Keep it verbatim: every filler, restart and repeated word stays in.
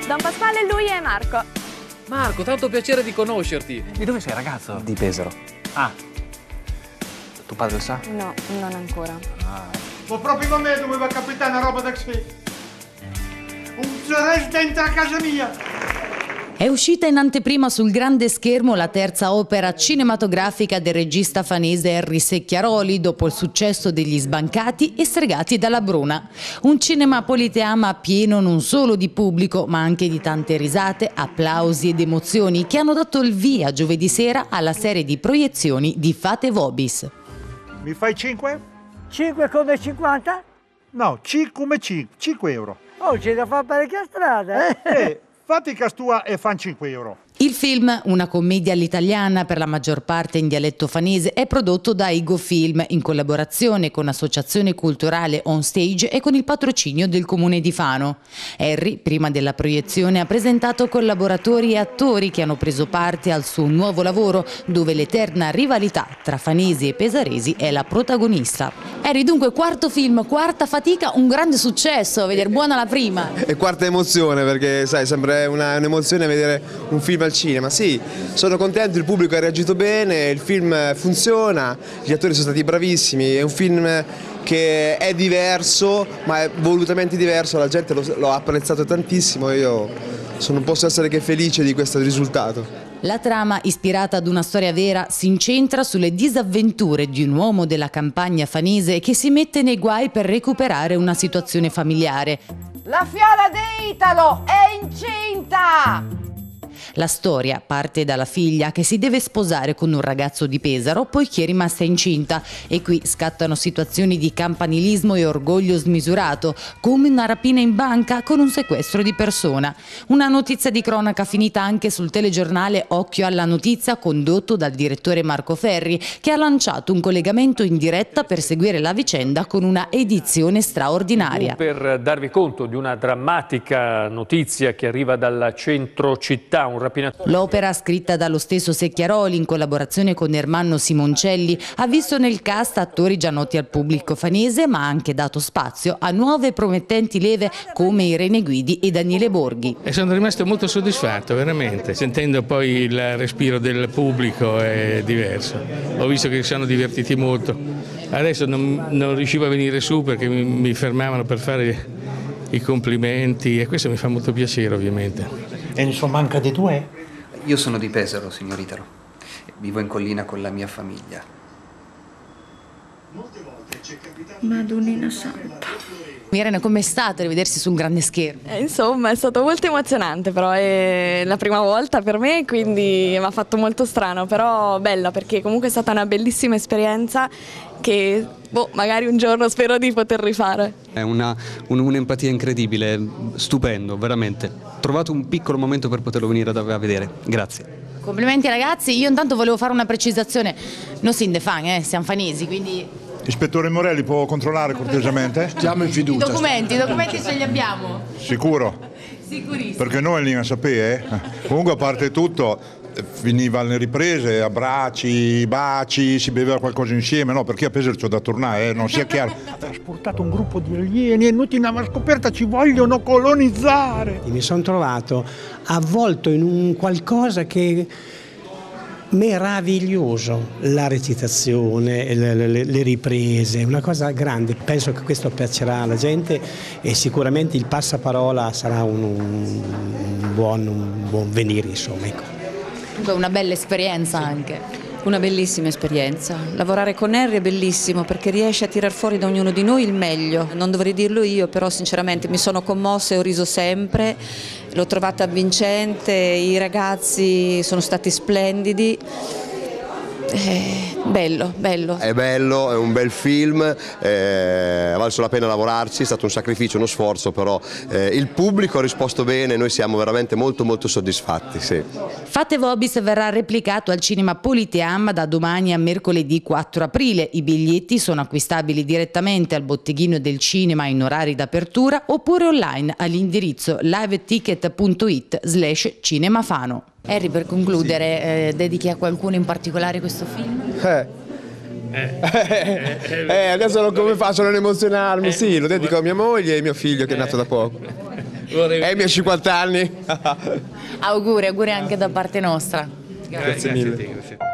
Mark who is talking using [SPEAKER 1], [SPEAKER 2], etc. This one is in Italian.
[SPEAKER 1] Don Pasquale, lui è Marco.
[SPEAKER 2] Marco, tanto piacere di conoscerti.
[SPEAKER 3] Di dove sei, ragazzo?
[SPEAKER 4] Di Pesaro.
[SPEAKER 3] Ah. Tuo padre lo sa?
[SPEAKER 1] No, non ancora.
[SPEAKER 3] Ah.
[SPEAKER 5] Ma proprio a me doveva capitare una roba da così. Un Zores dentro a casa mia.
[SPEAKER 6] È uscita in anteprima sul grande schermo la terza opera cinematografica del regista fanese Henry Secchiaroli dopo il successo degli Sbancati e Stregati dalla Bruna. Un cinema politeama pieno non solo di pubblico ma anche di tante risate, applausi ed emozioni che hanno dato il via giovedì sera alla serie di proiezioni di Fate Vobis.
[SPEAKER 5] Mi fai cinque?
[SPEAKER 7] cinque come cinquanta?
[SPEAKER 5] No, cinque come cinque, cinque euro.
[SPEAKER 7] Oh, c'è da fare parecchia strada, eh?
[SPEAKER 5] Eh, fatti castua e fan cinque euro.
[SPEAKER 6] Il film, una commedia all'italiana per la maggior parte in dialetto fanese, è prodotto da Igo Film in collaborazione con Associazione Culturale On Stage e con il patrocinio del Comune di Fano. Henry, prima della proiezione, ha presentato collaboratori e attori che hanno preso parte al suo nuovo lavoro, dove l'eterna rivalità tra fanesi e pesaresi è la protagonista. Henry, dunque, quarto film, quarta fatica, un grande successo, vedere buona la prima.
[SPEAKER 8] E quarta emozione, perché sai, sempre un'emozione vedere un film al cinema. Sì, sono contento, il pubblico ha reagito bene, il film funziona, gli attori sono stati bravissimi, è un film che è diverso, ma è volutamente diverso, la gente lo ha apprezzato tantissimo e io sono, non posso essere che felice di questo risultato.
[SPEAKER 6] La trama, ispirata ad una storia vera, si incentra sulle disavventure di un uomo della campagna fanese che si mette nei guai per recuperare una situazione familiare.
[SPEAKER 7] La fiala di Italo è incinta!
[SPEAKER 6] La storia parte dalla figlia che si deve sposare con un ragazzo di Pesaro poiché è rimasta incinta e qui scattano situazioni di campanilismo e orgoglio smisurato, come una rapina in banca con un sequestro di persona. Una notizia di cronaca finita anche sul telegiornale Occhio alla Notizia condotto dal direttore Marco Ferri, che ha lanciato un collegamento in diretta per seguire la vicenda con una edizione straordinaria.
[SPEAKER 2] Per darvi conto di una drammatica notizia che arriva dal centro città, un
[SPEAKER 6] L'opera, scritta dallo stesso Secchiaroli in collaborazione con Ermanno Simoncelli, ha visto nel cast attori già noti al pubblico fanese, ma ha anche dato spazio a nuove promettenti leve come Irene Guidi e Daniele Borghi.
[SPEAKER 9] E sono rimasto molto soddisfatto, veramente. Sentendo poi il respiro del pubblico è diverso. Ho visto che si sono divertiti molto. Adesso non, non riuscivo a venire su perché mi, mi fermavano per fare i complimenti e questo mi fa molto piacere, ovviamente.
[SPEAKER 5] E insomma manca di due?
[SPEAKER 4] Io sono di Pesaro, signor Italo. Vivo in collina con la mia famiglia.
[SPEAKER 1] Madonnina santa.
[SPEAKER 6] Irene, com'è stato rivedersi su un grande schermo?
[SPEAKER 1] Eh, insomma, è stato molto emozionante, però è la prima volta per me, quindi mi ha fatto molto strano, però bella perché comunque è stata una bellissima esperienza che boh, magari un giorno spero di poter rifare.
[SPEAKER 10] È una, un, un'empatia incredibile, stupendo, veramente. Ho trovato un piccolo momento per poterlo venire a vedere. Grazie.
[SPEAKER 6] Complimenti ragazzi, io intanto volevo fare una precisazione, non si de fan, eh, siamo fanesi, quindi...
[SPEAKER 5] Ispettore Morelli, può controllare cortesemente?
[SPEAKER 11] Stiamo in fiducia.
[SPEAKER 6] I documenti, i documenti ce li abbiamo.
[SPEAKER 5] Sicuro?
[SPEAKER 6] Sicurissimo.
[SPEAKER 5] Perché noi lì non sapete, eh? Comunque a parte tutto, finiva le riprese, abbracci, baci, si beveva qualcosa insieme, no? Perché a Pesaro c'ho da tornare, eh? Non sia chiaro. Ha trasportato un gruppo di alieni e noi in una scoperta ci vogliono colonizzare.
[SPEAKER 12] Mi sono trovato avvolto in un qualcosa che... meraviglioso, la recitazione, le, le, le riprese, una cosa grande. Penso che questo piacerà alla gente e sicuramente il passaparola sarà un, un, buon, un buon venire, insomma.
[SPEAKER 6] Ecco. Una bella esperienza anche.
[SPEAKER 13] Una bellissima esperienza. Lavorare con Henry è bellissimo perché riesce a tirar fuori da ognuno di noi il meglio. Non dovrei dirlo io, però sinceramente mi sono commossa e ho riso sempre. L'ho trovata avvincente, i ragazzi sono stati splendidi. Eh, bello, bello.
[SPEAKER 8] È bello, è un bel film, eh, ha valso la pena lavorarci, è stato un sacrificio, uno sforzo, però eh, il pubblico ha risposto bene, noi siamo veramente molto molto soddisfatti. Sì.
[SPEAKER 6] Fate Vobis verrà replicato al cinema Politeama da domani a mercoledì quattro aprile. I biglietti sono acquistabili direttamente al botteghino del cinema in orari d'apertura oppure online all'indirizzo liveticket punto it slash cinemafano. Henry, per concludere, sì. eh, dedichi a qualcuno in particolare questo film?
[SPEAKER 8] Eh. Eh, eh, adesso non come faccio a non emozionarmi, sì, lo dedico a mia moglie e a mio figlio che è nato da poco. Amy ha cinquanta anni.
[SPEAKER 6] Auguri, auguri anche da parte nostra.
[SPEAKER 8] Grazie mille.